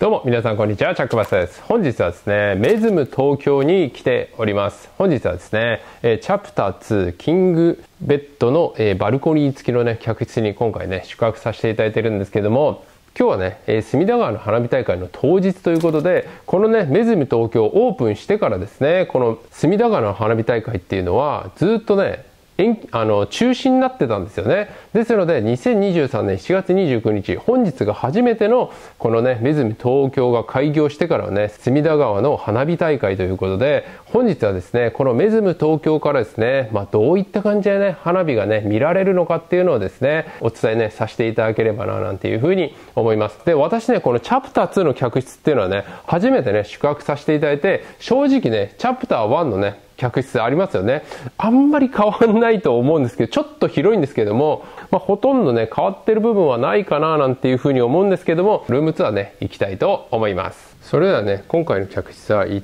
どうも皆さんこんにちは、チャックバスです。本日はですね、メズム東京に来ております。本日はですね、チャプター2キングベッドのバルコニー付きのね、客室に今回ね、宿泊させていただいてるんですけども、今日はね、隅田川の花火大会の当日ということで、このね、メズム東京オープンしてからですね、この隅田川の花火大会っていうのは、ずっとね、中止になってたんですよね。ですので、2023年7月29日、本日が初めての、このね、メズム東京が開業してからはね、隅田川の花火大会ということで、本日はですね、このメズム東京からですね、どういった感じでね、花火がね、見られるのかっていうのをですね、お伝えね、させていただければな、なんていうふうに思います。で、私ね、このチャプター2の客室っていうのはね、初めてね、宿泊させていただいて、正直ね、チャプター1のね、客室ありますよね。あんまり変わんないと思うんですけど、ちょっと広いんですけども、ほとんどね、変わってる部分はないかななんていうふうに思うんですけども、ルームツアーね、行きたいと思います。それではね、今回の客室は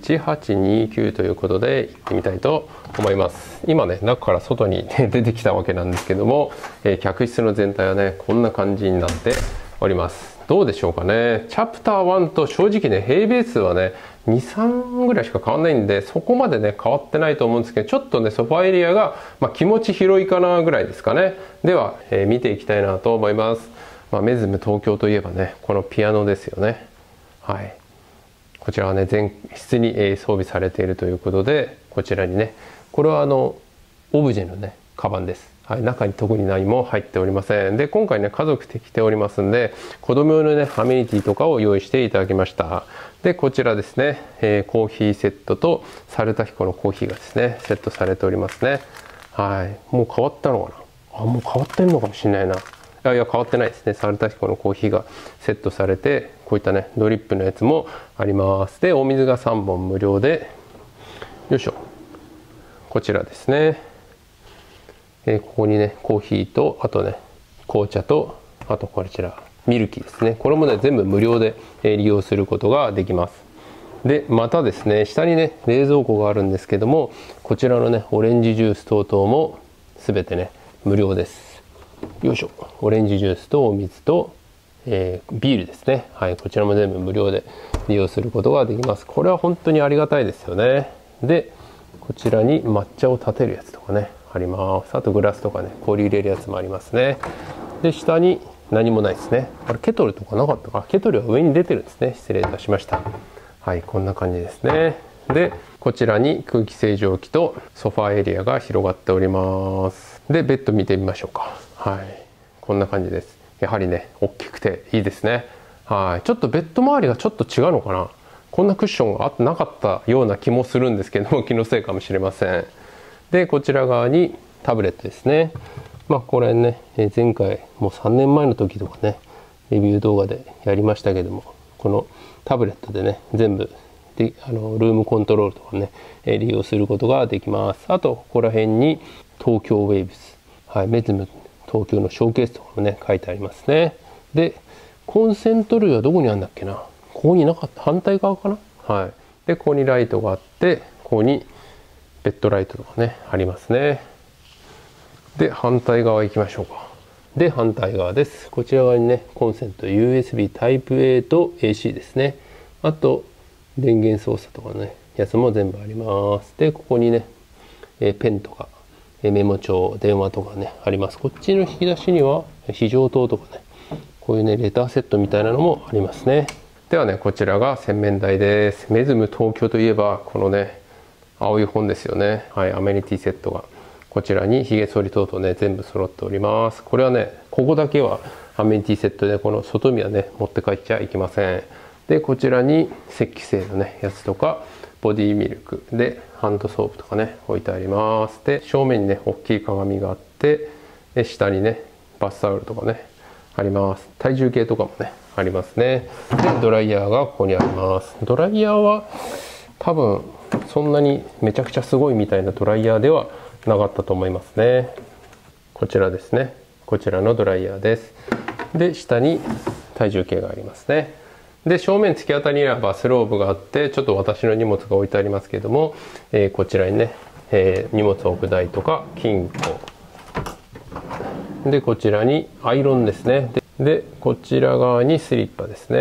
1829ということで行ってみたいと思います。今ね、中から外に出てきたわけなんですけども、客室の全体はね、こんな感じになっております。どうでしょうかね。チャプター1と正直ね、平米数はね、2、3ぐらいしか変わんないんで、そこまでね、変わってないと思うんですけど、ちょっとね、ソファエリアが、気持ち広いかなぐらいですかね。では、見ていきたいなと思います。メズム東京といえばね、このピアノですよね。はい。こちらはね、全室に装備されているということで、こちらにね、これはオブジェのね、カバンです。はい、中に特に何も入っておりません。で、今回ね、家族で来ておりますんで、子供用のね、アメニティとかを用意していただきました。で、こちらですね、コーヒーセットとサルタヒコのコーヒーがですね、セットされておりますね。はい。もう変わったのかな？もう変わってるのかもしれないな。いや、変わってないですね。サルタヒコのコーヒーがセットされて、こういったね、ドリップのやつもあります。で、お水が3本無料で、よいしょ。こちらですね。ここにね、コーヒーと、あとね、紅茶と、あとこちら、ミルキーですね。これもね、全部無料で利用することができます。で、またですね、下にね、冷蔵庫があるんですけども、こちらのね、オレンジジュース等々も全てね、無料です。よいしょ。オレンジジュースとお水と、ビールですね。はい、こちらも全部無料で利用することができます。これは本当にありがたいですよね。で、こちらに抹茶を立てるやつとかね、あります。あとグラスとかね、氷入れるやつもありますね。で、下に何もないですね。あれ、ケトルとかなかったか？ケトルは上に出てるんですね。失礼いたしました。はい、こんな感じですね。で、こちらに空気清浄機とソファーエリアが広がっております。で、ベッド見てみましょうか。はい、こんな感じです。やはりね、大きくていいですね。はい、ちょっとベッド周りがちょっと違うのかな。こんなクッションがなかったような気もするんですけども、気のせいかもしれません。で、こちら側にタブレットですね。これね、前回もう3年前の時とかね、レビュー動画でやりましたけども、このタブレットでね、全部でルームコントロールとかね、利用することができます。あと、ここら辺に東京ウェーブス、はい、メズム東京のショーケースとかもね、書いてありますね。で、コンセント類はどこにあるんだっけな。ここになかった。反対側かな。はい。で、ここにライトがあって、ここにベッドライトとかね、ありますね。で、反対側行きましょうか。で、反対側です。こちら側にね、コンセント USB Type-A と AC ですね。あと、電源操作とかね、やつも全部あります。で、ここにね、ペンとか、メモ帳、電話とかね、あります。こっちの引き出しには、非常灯とかね、こういうね、レターセットみたいなのもありますね。ではね、こちらが洗面台です。メズム東京といえば、このね、青い本ですよね。はい、アメニティセットが。こちらに髭剃り等々ね、全部揃っております。これはね、ここだけはアメニティセットで、この外見はね、持って帰っちゃいけません。で、こちらに石器製のね、やつとか、ボディミルクで、ハンドソープとかね、置いてあります。で、正面にね、大きい鏡があって、で、下にね、バスタオルとかね、あります。体重計とかもね、ありますね。で、ドライヤーがここにあります。ドライヤーは、多分、そんなにめちゃくちゃすごいみたいなドライヤーではなかったと思いますね。こちらですね。こちらのドライヤーです。で、下に体重計がありますね。で、正面突き当たりにはバスローブがあって、ちょっと私の荷物が置いてありますけれども、こちらにね、荷物を置く台とか金庫。で、こちらにアイロンですね。で、こちら側にスリッパですね。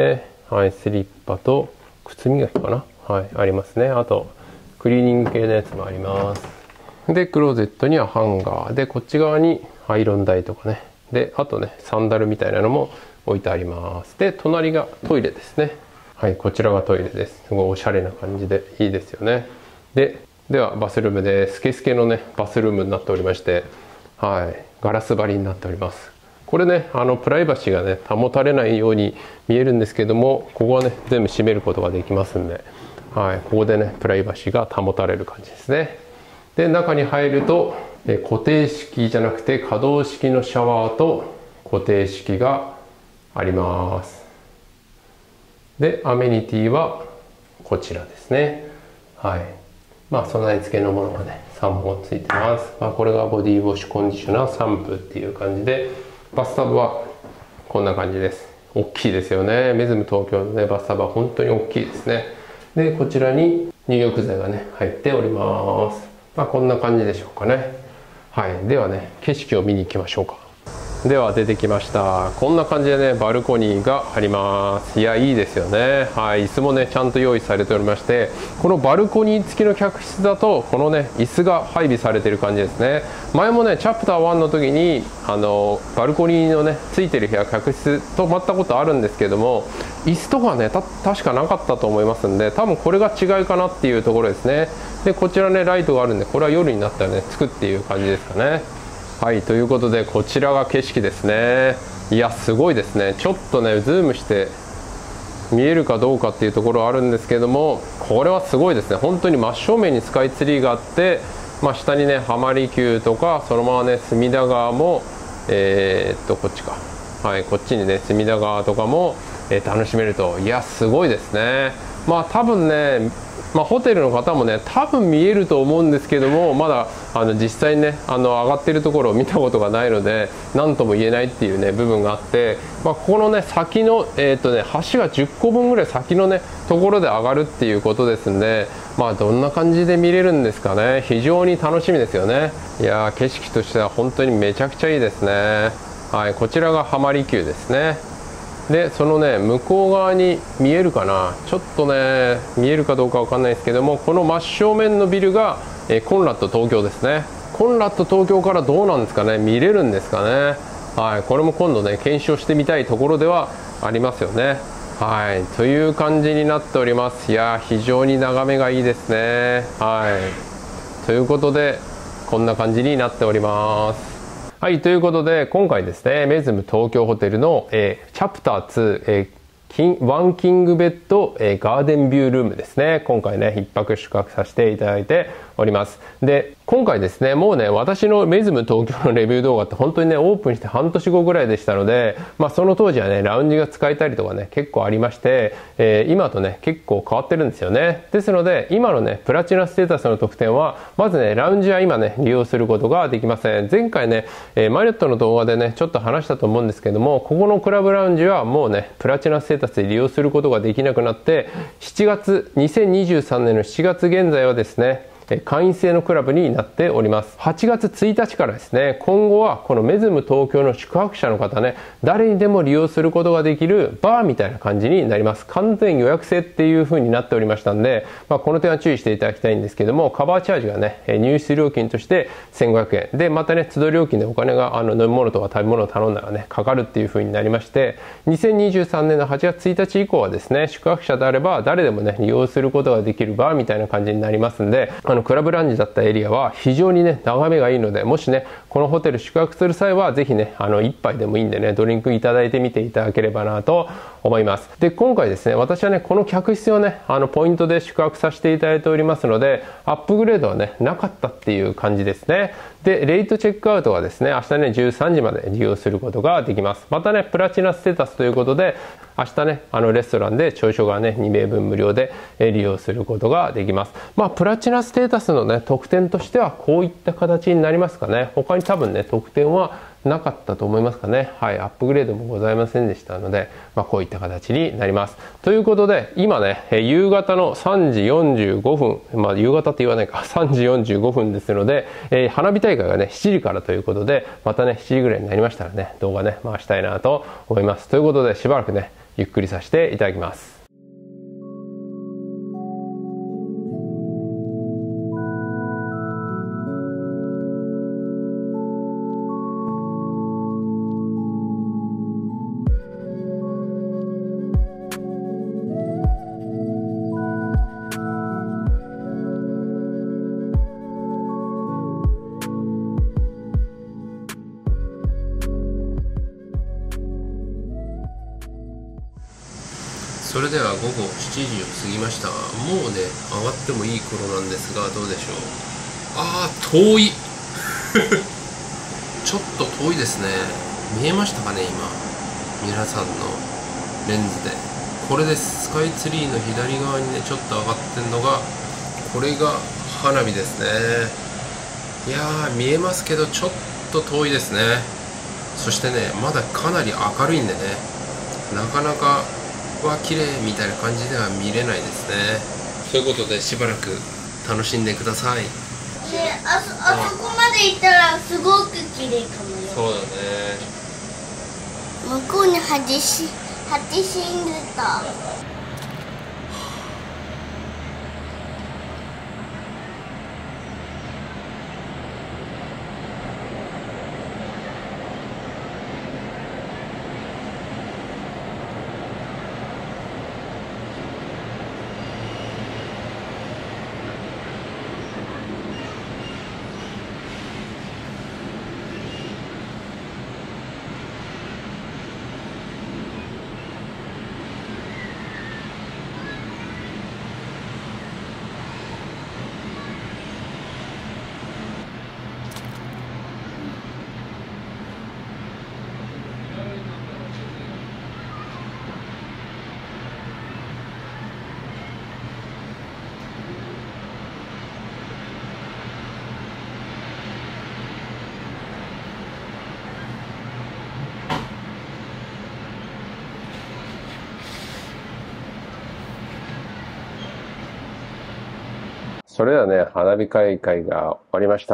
はい、スリッパと靴磨きかな、はい、ありますね。あとクリーニング系のやつもあります。でクローゼットにはハンガーで、こっち側にアイロン台とかね、であとねサンダルみたいなのも置いてあります。で隣がトイレですね。はい、こちらがトイレです。すごいおしゃれな感じでいいですよね。ではバスルームです。スケスケのねバスルームになっておりまして、はい、ガラス張りになっております。これねプライバシーがね保たれないように見えるんですけども、ここはね全部閉めることができますんで、はい、ここでねプライバシーが保たれる感じですね。で中に入ると固定式じゃなくて可動式のシャワーと固定式があります。でアメニティはこちらですね。はい、備え付けのものがね3本ついてます。これがボディウォッシュコンディショナーシャンプーっていう感じで、バスタブはこんな感じです。大きいですよね。メズム東京のねバスタブは本当に大きいですね。でこちらに入浴剤がね入っております。こんな感じでしょうかね。はい、ではね景色を見に行きましょうか。では出てきました。こんな感じでねバルコニーがあります。いやいいですよね。はい、椅子もねちゃんと用意されておりまして、このバルコニー付きの客室だとこのね椅子が配備されている感じですね。前もねチャプター1の時にバルコニーのねついてる部屋客室泊まったことあるんですけども、椅子とかね確かなかったと思いますんで、多分これが違いかなっていうところですね。でこちらねライトがあるんで、これは夜になったらねつくっていう感じですかね。はい、ということでこちらが景色ですね。いやすごいですね。ちょっとねズームして見えるかどうかっていうところはあるんですけども、これはすごいですね。本当に真正面にスカイツリーがあって、下にね浜離宮とか、そのままね隅田川もこっちか、はい、こっちにね隅田川とかも、楽しめると。いやすごいですね。多分ねホテルの方もね多分見えると思うんですけども、まだ実際にね上がってるところを見たことがないので何とも言えないっていうね部分があって、ここのね先の橋が10個分ぐらい先のねところで上がるっていうことですんで、どんな感じで見れるんですかね。非常に楽しみですよね。いや景色としては本当にめちゃくちゃいいですね。はい、こちらが浜離宮ですね。でそのね向こう側に見えるかな、ちょっとね見えるかどうかわかんないですけども、この真正面のビルが、コンラッド東京ですね。コンラッド東京からどうなんですかね、見れるんですかね。はい、これも今度ね検証してみたいところではありますよね。はい、という感じになっております。いや非常に眺めがいいですね。はい、ということでこんな感じになっております。はい、ということで今回ですねメズム東京ホテルの、チャプター2、ワンキングベッド、ガーデンビュールームですね。今回ね一泊宿泊させていただいております。で今回ですねもうね私のメズム東京のレビュー動画って本当にねオープンして半年後ぐらいでしたので、その当時はねラウンジが使えたりとかね結構ありまして、今とね結構変わってるんですよね。ですので今のねプラチナステータスの特典は、まずねラウンジは今ね利用することができません。前回ね、マリオットの動画でねちょっと話したと思うんですけども、ここのクラブラウンジはもうねプラチナステータスで利用することができなくなって、2023年の7月現在はですね会員制のクラブになっております。8月1日からですね、今後はこのメズム東京の宿泊者の方ね、誰にでも利用することができるバーみたいな感じになります。完全予約制っていう風になっておりましたんで、この点は注意していただきたいんですけども、カバーチャージがね、入室料金として1500円。で、またね、都度料金でお金が飲み物とか食べ物を頼んだらね、かかるっていう風になりまして、2023年の8月1日以降はですね、宿泊者であれば誰でもね、利用することができるバーみたいな感じになりますんで、クラブラウンジだったエリアは非常にね眺めがいいので、もしねこのホテル宿泊する際はぜひね一杯でもいいんでねドリンクいただいてみていただければなと思います。で今回ですね私はねこの客室をねポイントで宿泊させていただいておりますので、アップグレードはねなかったっていう感じですね。でレイトチェックアウトはですね明日ね13時まで利用することができます。またねプラチナステータスということで明日ねレストランで朝食がね2名分無料で利用することができます。プラチナステータスのね特典としてはこういった形になりますかね。他に多分ね特典はなかったと思いますかね。はい、アップグレードもございませんでしたので、こういった形になります。ということで今ね夕方の3時45分、夕方って言わないか、3時45分ですので、花火大会がね7時からということで、またね7時ぐらいになりましたらね動画ね回したいなと思います。ということでしばらくねゆっくりさせていただきます。それでは午後7時を過ぎました。もうね、上がってもいい頃なんですが、どうでしょう。遠いちょっと遠いですね。見えましたかね、今。皆さんのレンズで。これです。スカイツリーの左側にね、ちょっと上がってんのが、これが花火ですね。いやー、見えますけど、ちょっと遠いですね。そしてね、まだかなり明るいんでね、なかなか綺麗みたいな感じでは見れないですね。ということでしばらく楽しんでください。 あそこまで行ったらすごく綺麗かもよ。 そうだね。 向こうに蜂死んでた。 それではね、花火大会が終わりました。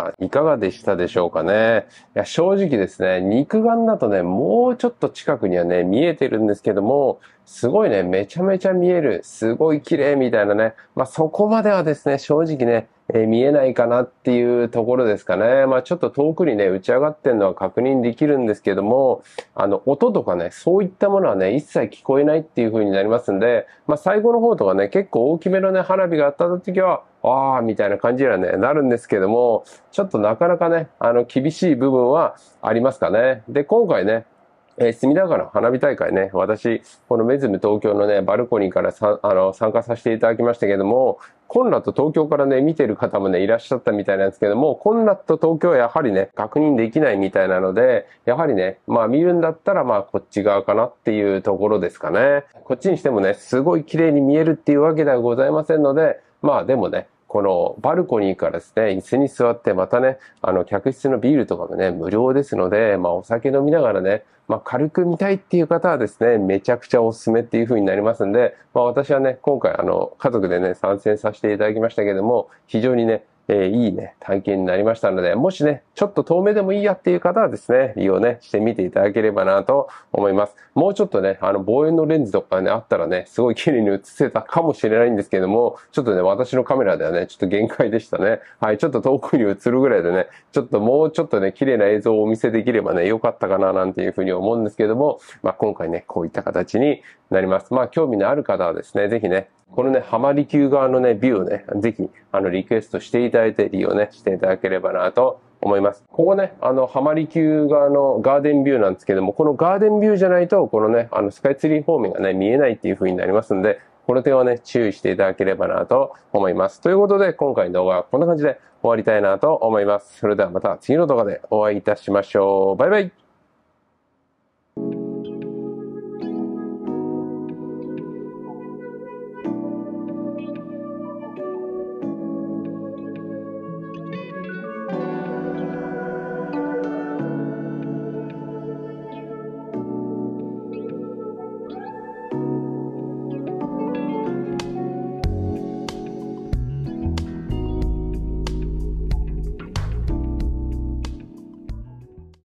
いかがでしたでしょうかね。いや、正直ですね、肉眼だとね、もうちょっと近くにはね、見えてるんですけども、すごいね、めちゃめちゃ見える、すごい綺麗みたいなね、そこまではですね、正直ね、見えないかなっていうところですかね。ちょっと遠くにね、打ち上がってるのは確認できるんですけども、音とかね、そういったものはね、一切聞こえないっていう風になりますんで、最後の方とかね、結構大きめのね、花火が当たった時は、みたいな感じにはね、なるんですけども、ちょっとなかなかね、厳しい部分はありますかね。で、今回ね、隅田川の花火大会ね、私、このメズム東京のね、バルコニーから参加させていただきましたけども、コンラッド東京からね、見てる方もね、いらっしゃったみたいなんですけども、コンラッド東京はやはりね、確認できないみたいなので、やはりね、見るんだったらこっち側かなっていうところですかね。こっちにしてもね、すごい綺麗に見えるっていうわけではございませんので、でもね、このバルコニーからですね、椅子に座ってまたね、客室のビールとかもね、無料ですので、お酒飲みながらね、軽く見たいっていう方はですね、めちゃくちゃおすすめっていう風になりますんで、私はね、今回家族でね、参戦させていただきましたけども、非常にね、いいね、体験になりましたので、もしね、ちょっと遠目でもいいやっていう方はですね、利用ね、してみていただければなと思います。もうちょっとね、望遠のレンズとかね、あったらね、すごい綺麗に映せたかもしれないんですけども、ちょっとね、私のカメラではね、ちょっと限界でしたね。はい、ちょっと遠くに映るぐらいでね、ちょっともうちょっとね、綺麗な映像をお見せできればね、良かったかななんていうふうに思うんですけども、今回ね、こういった形になります。興味のある方はですね、ぜひね、このね、浜離宮側のね、ビューをね、ぜひ、リクエストしていただいて利用ね、していただければなと思います。ここね、浜離宮側のガーデンビューなんですけども、このガーデンビューじゃないと、このね、スカイツリー方面がね、見えないっていう風になりますんで、この点はね、注意していただければなと思います。ということで、今回の動画はこんな感じで終わりたいなと思います。それではまた次の動画でお会いいたしましょう。バイバイ。